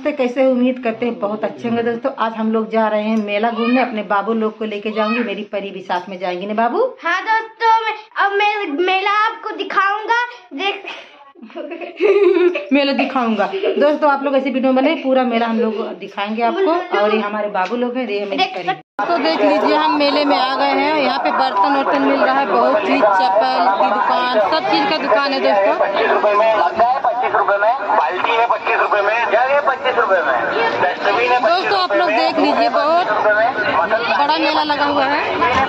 नमस्ते, कैसे उम्मीद करते हैं बहुत अच्छे होंगे दोस्तों। आज हम लोग जा रहे हैं मेला घूमने, अपने बाबू लोग को लेके जाऊंगी, मेरी परी भी साथ में जाएंगी ना बाबू। हाँ दोस्तों, मैं मेला आपको दिखाऊंगा, देख मेला दिखाऊंगा दोस्तों। आप लोग ऐसी वीडियो बने, पूरा मेला हम लोग दिखाएंगे आपको। और ये हमारे बाबू लोग हैं, ये मेरी परी। तो देख लीजिए हम मेले में आ गए हैं। यहाँ पे बर्तन वर्तन मिल रहा है, बहुत चीज, चप्पल की दुकान, सब चीज का दुकान है दोस्तों। 25 रुपए में बाल्टी है, 25 रुपए में जग है, 25 रुपए में डस्टबिन है। दोस्तों आप लोग देख लीजिए, बहुत बड़ा मेला लगा हुआ है।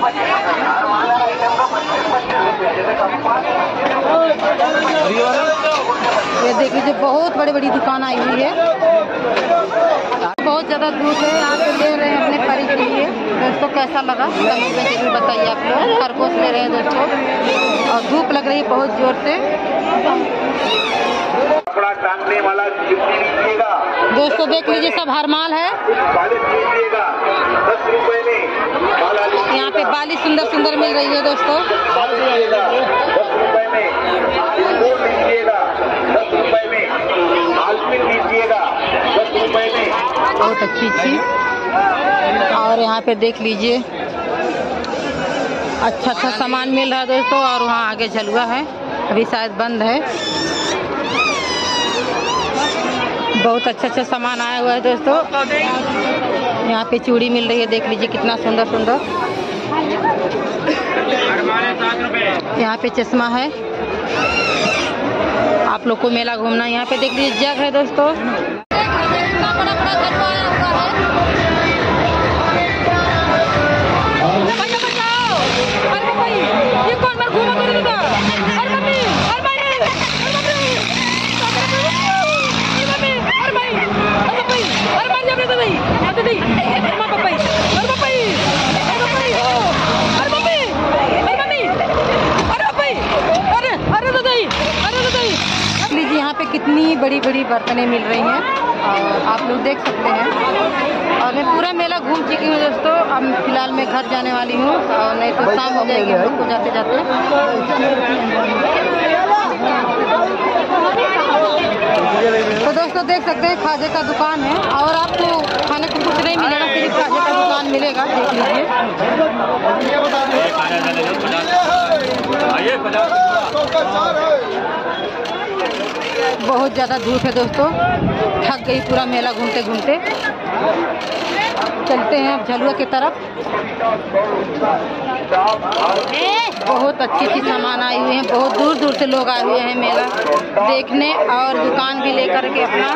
ये देख लीजिए, बहुत बड़ी बड़ी दुकान आई हुई है। बहुत ज्यादा धूप है, यहाँ पे ले रहे हैं अपने परी के लिए। दोस्तों कैसा लगा कमेंट में जरूर बताइए आप लोग। खरगोश ले रहे हैं दोस्तों, और धूप लग रही है बहुत जोर से। कपड़ा टांगने वाला लीजिएगा दोस्तों, देख लीजिए सब हरमाल है। 10 रुपए में यहाँ पे बाली सुंदर सुंदर मिल रही है दोस्तों। 10 रुपए में लीजिएगा, 10 रुपए में आलपिन लीजिएगा, 10 रुपए में। बहुत अच्छी चीज। और यहाँ पे देख लीजिए अच्छा अच्छा सामान मिल रहा है दोस्तों। और वहाँ आगे झलुआ है, अभी शायद बंद है। बहुत अच्छा अच्छा सामान आया हुआ है दोस्तों। यहाँ पे चूड़ी मिल रही है, देख लीजिए कितना सुंदर सुंदर। यहाँ पे चश्मा है। आप लोग को मेला घूमना, यहाँ पे देख लीजिए जग है दोस्तों। लीजिए यहाँ पे कितनी बड़ी बड़ी बर्तनें मिल रही हैं, और आप लोग देख सकते हैं। और मैं पूरा मेला घूम चुकी हूँ दोस्तों। अब फिलहाल मैं घर जाने वाली हूँ, और नहीं तो शाम हो जाएगी हम लोग को जाते जाते। तो दोस्तों देख सकते हैं खाजे का दुकान है, और आपको खाने को कुछ नहीं मिलेगा, सिर्फ खाजे का दुकान मिलेगा। देख लीजिए बहुत ज़्यादा धूप है दोस्तों, थक गई पूरा मेला घूमते घूमते। चलते हैं अब झलुआ की तरफ। बहुत अच्छी अच्छी सामान आई हुई है, बहुत दूर दूर से लोग आए हुए हैं मेला देखने, और दुकान भी लेकर के अपना।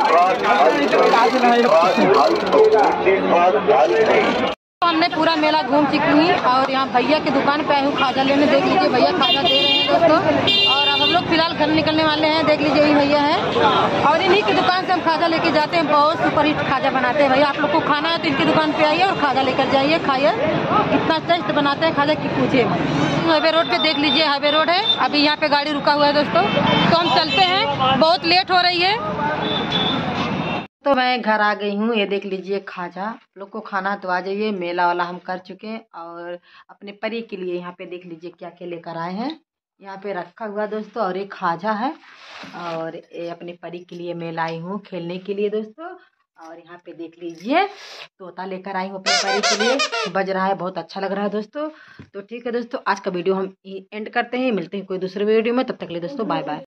हमने पूरा मेला घूम चुकी हुई, और यहाँ भैया की दुकान पे आई हूँ खाजा लेने। देख लीजिए भैया खाजा दे रहे हैं दोस्तों। और अब हम लोग फिलहाल घर निकलने वाले हैं। देख लीजिए यही भैया है, और इन्हीं की दुकान से हम खाजा लेके जाते हैं। बहुत सुपर हिट खाजा बनाते हैं भैया। आप लोग को खाना है तो इनकी दुकान पे आइए और खाजा लेकर जाइए, खाइए। कितना टेस्ट बनाते हैं खाजा की पूछिए। हाईवे रोड पे देख लीजिए, हाईवे रोड है। अभी यहाँ पे गाड़ी रुका हुआ है दोस्तों, तो हम चलते हैं, बहुत लेट हो रही है। तो मैं घर आ गई हूँ। ये देख लीजिए खाजा। लोग को खाना तो आ जाइए, मेला वाला हम कर चुके हैं। और अपने परी के लिए यहाँ पे देख लीजिए क्या क्या लेकर आए हैं। यहाँ पे रखा हुआ दोस्तों, और एक खाजा है। और ये अपने परी के लिए मैं लाई हूँ खेलने के लिए दोस्तों। और यहाँ पे देख लीजिए तोता लेकर आई हूँ अपने परी के लिए, बज रहा है, बहुत अच्छा लग रहा है दोस्तों। तो ठीक है दोस्तों, आज का वीडियो हम एंड करते हैं। मिलते हैं कोई दूसरे वीडियो में, तब तक के लिए दोस्तों बाय बाय।